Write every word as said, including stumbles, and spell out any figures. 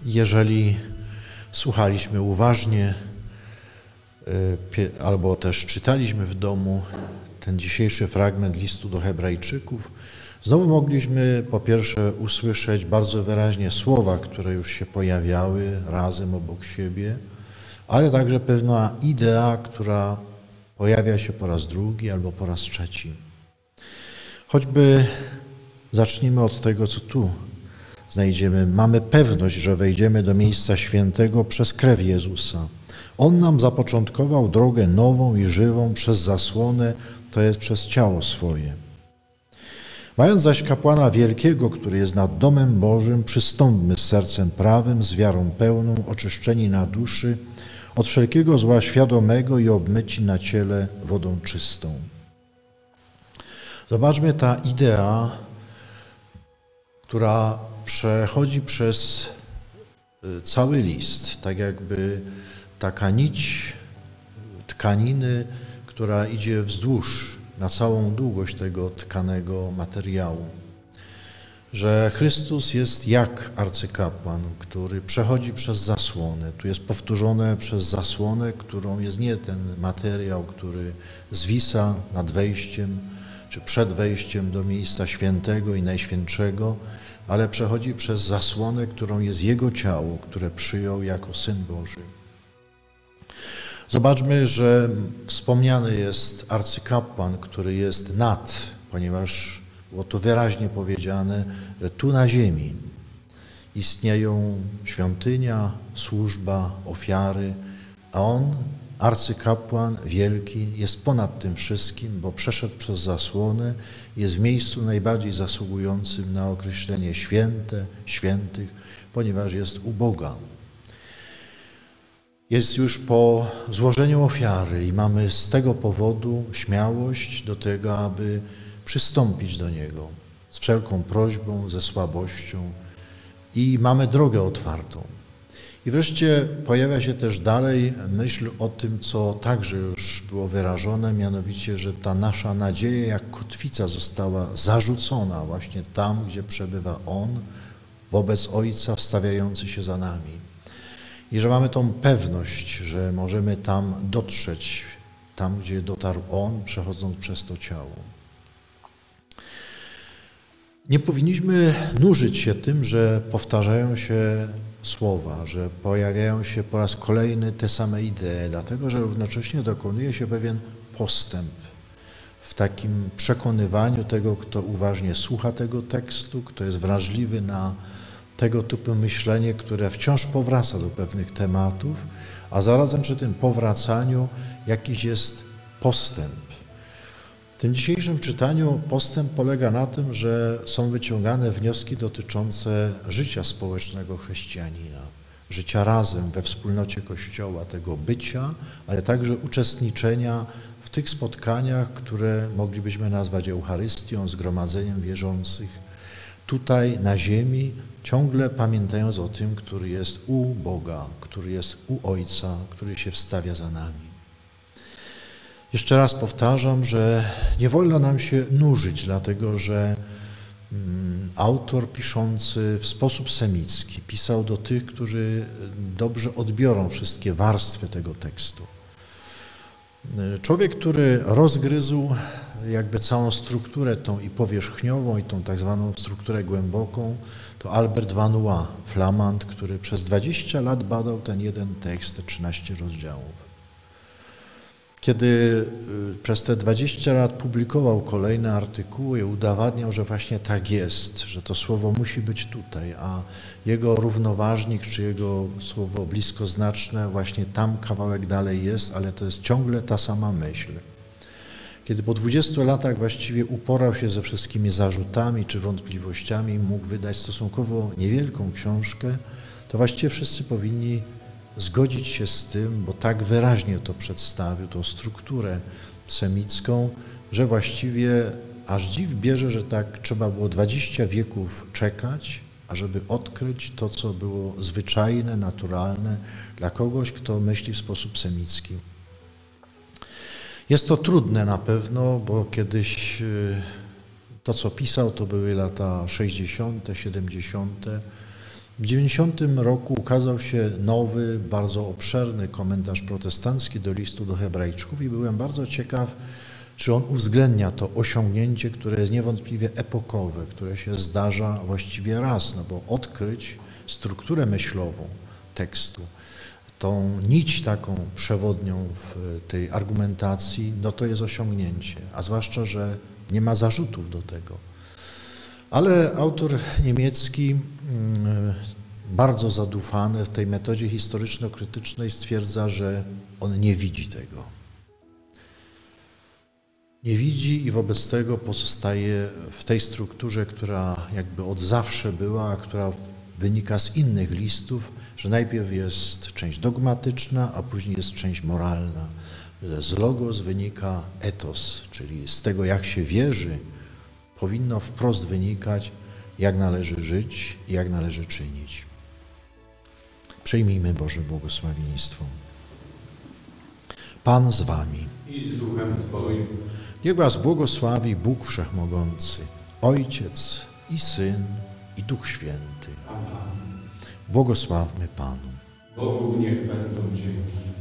Jeżeli słuchaliśmy uważnie albo też czytaliśmy w domu ten dzisiejszy fragment listu do Hebrajczyków, znowu mogliśmy po pierwsze usłyszeć bardzo wyraźnie słowa, które już się pojawiały razem obok siebie, ale także pewna idea, która pojawia się po raz drugi albo po raz trzeci. Choćby zacznijmy od tego, co tu znajdziemy. Mamy pewność, że wejdziemy do miejsca świętego przez krew Jezusa. On nam zapoczątkował drogę nową i żywą przez zasłonę, to jest przez ciało swoje. Mając zaś kapłana wielkiego, który jest nad domem Bożym, przystąpmy z sercem prawym, z wiarą pełną, oczyszczeni na duszy, od wszelkiego zła świadomego i obmyci na ciele wodą czystą. Zobaczmy ta idea, która przechodzi przez cały list, tak jakby taka nić tkaniny, która idzie wzdłuż na całą długość tego tkanego materiału. Że Chrystus jest jak arcykapłan, który przechodzi przez zasłonę. Tu jest powtórzone przez zasłonę, którą jest nie ten materiał, który zwisa nad wejściem, czy przed wejściem do miejsca świętego i najświętszego, ale przechodzi przez zasłonę, którą jest Jego ciało, które przyjął jako Syn Boży. Zobaczmy, że wspomniany jest arcykapłan, który jest nad, ponieważ było to wyraźnie powiedziane, że tu na ziemi istnieją świątynia, służba, ofiary, a on, arcykapłan wielki, jest ponad tym wszystkim, bo przeszedł przez zasłonę, jest w miejscu najbardziej zasługującym na określenie święte, świętych, ponieważ jest u Boga. Jest już po złożeniu ofiary i mamy z tego powodu śmiałość do tego, aby przystąpić do Niego z wszelką prośbą, ze słabością i mamy drogę otwartą. I wreszcie pojawia się też dalej myśl o tym, co także już było wyrażone, mianowicie, że ta nasza nadzieja jak kotwica została zarzucona właśnie tam, gdzie przebywa On, wobec Ojca wstawiający się za nami. I że mamy tą pewność, że możemy tam dotrzeć, tam gdzie dotarł On, przechodząc przez to ciało. Nie powinniśmy nużyć się tym, że powtarzają się słowa, że pojawiają się po raz kolejny te same idee, dlatego że równocześnie dokonuje się pewien postęp w takim przekonywaniu tego, kto uważnie słucha tego tekstu, kto jest wrażliwy na tego typu myślenie, które wciąż powraca do pewnych tematów, a zarazem przy tym powracaniu jakiś jest postęp. W tym dzisiejszym czytaniu postęp polega na tym, że są wyciągane wnioski dotyczące życia społecznego chrześcijanina, życia razem we wspólnocie Kościoła, tego bycia, ale także uczestniczenia w tych spotkaniach, które moglibyśmy nazwać Eucharystią, zgromadzeniem wierzących, tutaj na ziemi, ciągle pamiętając o tym, który jest u Boga, który jest u Ojca, który się wstawia za nami. Jeszcze raz powtarzam, że nie wolno nam się nużyć, dlatego że mm, autor piszący w sposób semicki pisał do tych, którzy dobrze odbiorą wszystkie warstwy tego tekstu. Człowiek, który rozgryzł jakby całą strukturę tą i powierzchniową, i tą tak zwaną strukturę głęboką, to Albert Vanois, flamand, który przez dwadzieścia lat badał ten jeden tekst, te trzynaście rozdziałów. Kiedy przez te dwadzieścia lat publikował kolejne artykuły i udowadniał, że właśnie tak jest, że to słowo musi być tutaj, a jego równoważnik czy jego słowo bliskoznaczne właśnie tam kawałek dalej jest, ale to jest ciągle ta sama myśl. Kiedy po dwudziestu latach właściwie uporał się ze wszystkimi zarzutami czy wątpliwościami, mógł wydać stosunkowo niewielką książkę, to właściwie wszyscy powinni zgodzić się z tym, bo tak wyraźnie to przedstawił, tą strukturę semicką, że właściwie aż dziw bierze, że tak trzeba było dwadzieścia wieków czekać, ażeby odkryć to, co było zwyczajne, naturalne dla kogoś, kto myśli w sposób semicki. Jest to trudne na pewno, bo kiedyś to, co pisał, to były lata sześćdziesiąte, siedemdziesiąte. W dziewięćdziesiątym roku ukazał się nowy, bardzo obszerny komentarz protestancki do listu do Hebrajczyków i byłem bardzo ciekaw, czy on uwzględnia to osiągnięcie, które jest niewątpliwie epokowe, które się zdarza właściwie raz, no bo odkryć strukturę myślową tekstu, tą nić taką przewodnią w tej argumentacji, no to jest osiągnięcie, a zwłaszcza, że nie ma zarzutów do tego. Ale autor niemiecki, bardzo zadufany w tej metodzie historyczno-krytycznej, stwierdza, że on nie widzi tego. Nie widzi i wobec tego pozostaje w tej strukturze, która jakby od zawsze była, a która wynika z innych listów, że najpierw jest część dogmatyczna, a później jest część moralna. Z logos wynika etos, czyli z tego, jak się wierzy, powinno wprost wynikać, jak należy żyć i jak należy czynić. Przyjmijmy Boże błogosławieństwo. Pan z wami. I z duchem Twoim. Niech was błogosławi Bóg Wszechmogący, Ojciec i Syn i Duch Święty. Amen. Błogosławmy Panu. Bogu niech będą dzięki.